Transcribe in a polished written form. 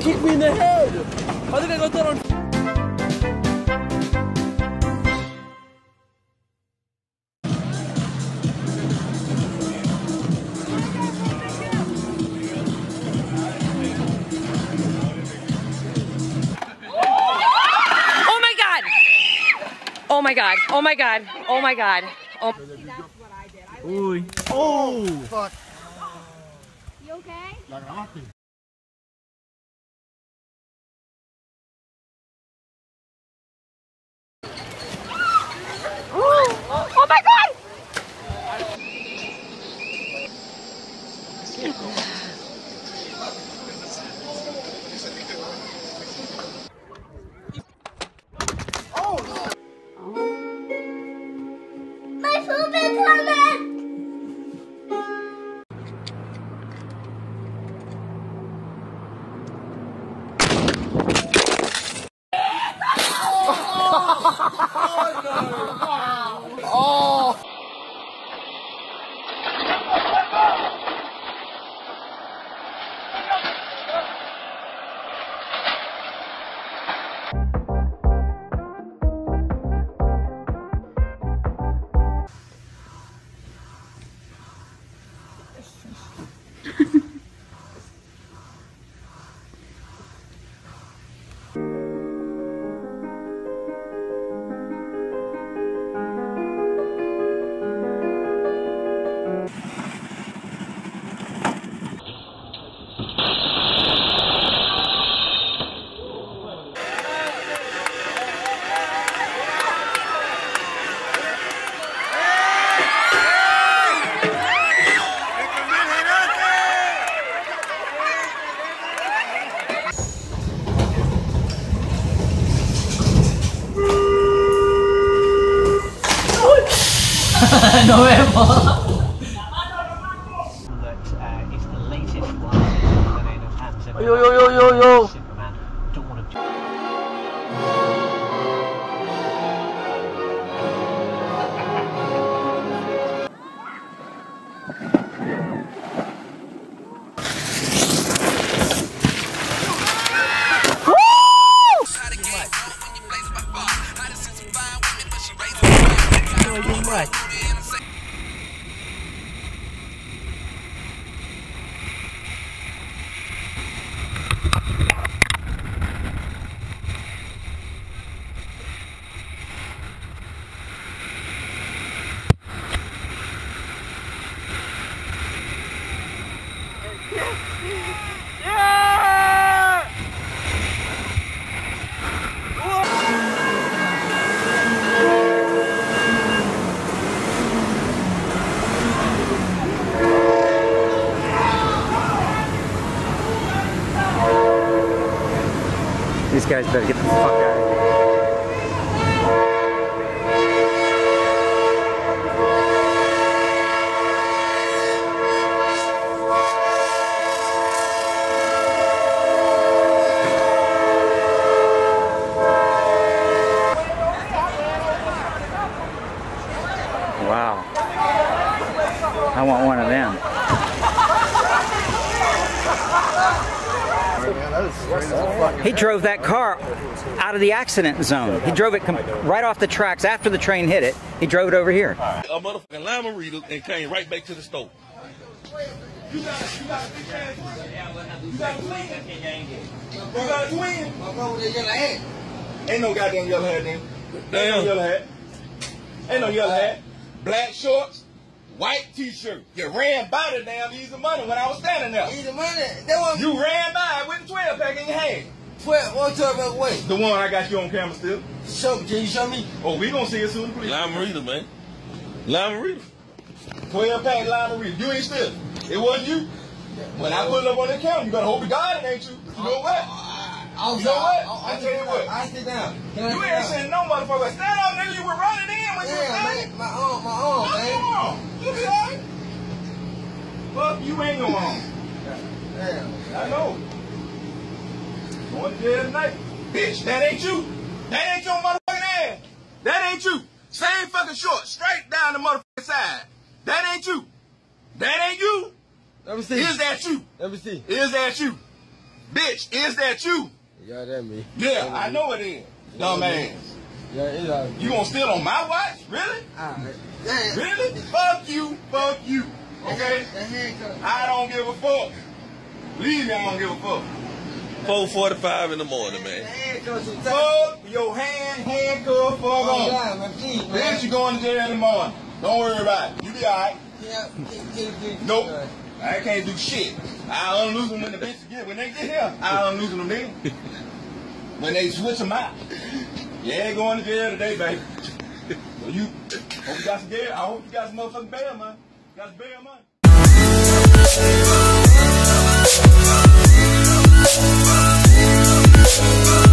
kicked me in the head. I think I got that on. Oh my god, oh my god, oh my god. Oh. Ooh. Oh! Fuck. You okay? Like an auntie. Oh my god! My food is coming! Oh! Nos vemos. It's the latest one under the name of Hans Zimmer. Yo. Superman. Dawn of These guys better get the fuck out of here. Wow. I want one of them. He drove that car out of the accident zone. He drove it right off the tracks after the train hit it. He drove it over here. A motherfucking lima reader and came right back to the store. You got a twin? Ain't no goddamn yellow hat then. Ain't no yellow hat. Ain't no yellow hat. Black shorts, white t-shirt. You ran by the damn Easy Money when I was standing there. Easy Money? That one. You ran by with the 12 pack in your hand. 12, what 12 pack what? The one I got you on camera still. Can you show me? Oh, we gonna see it soon, please. Lima reader, man. Lima reader. 12 pack lima reader. You ain't still. It wasn't you. When I put it up on the camera, you better hope to God it ain't you. You know what? You know what? I tell you what. I sit down. You ain't sitting no motherfucker. Stand up, nigga. You were running in when you were standing. My arm, man. You be alright. Fuck, you ain't no arm. Damn. I know. Going to jail tonight. Bitch, that ain't you. That ain't your motherfucking ass. That ain't you. Same fucking short, straight down the motherfucking side. That ain't you. That ain't you. Let me see. Is that you? Let me see. Is that you? Bitch, is that you? Yeah, that me. Yeah, I know it is. Dumbass. Yeah, it is. You gonna steal on my watch? Really? Alright. Really? Fuck you. Fuck you. Okay? I don't give a fuck. Believe me, I don't give a fuck. 4:45 in the morning, man. Fuck your handcuff, fuck on. Bitch, you going to jail in the morning. Don't worry about it. You be alright. Nope. I can't do shit. I'll unloose them when the bitches get. When they get here, I'll unloose them then. When they switch them out. Yeah, going to jail today, baby. So you, hope you got some jail. I hope you got some motherfucking bail money. You got some bail money.